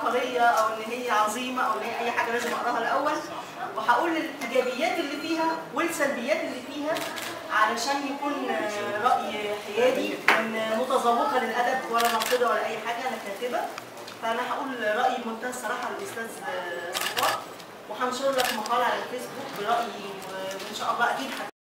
عبقريه او ان هي عظيمه او ان هي اي حاجه لازم اقراها الاول، وهقول الايجابيات اللي فيها والسلبيات اللي فيها علشان يكون راي حيادي، من متذوقه للادب ولا ناقده ولا اي حاجه، انا كاتبه. فانا هقول رايي بمنتهى الصراحه للاستاذ صفوان، وهنشر لك مقال على الفيسبوك برايي، وان شاء الله اكيد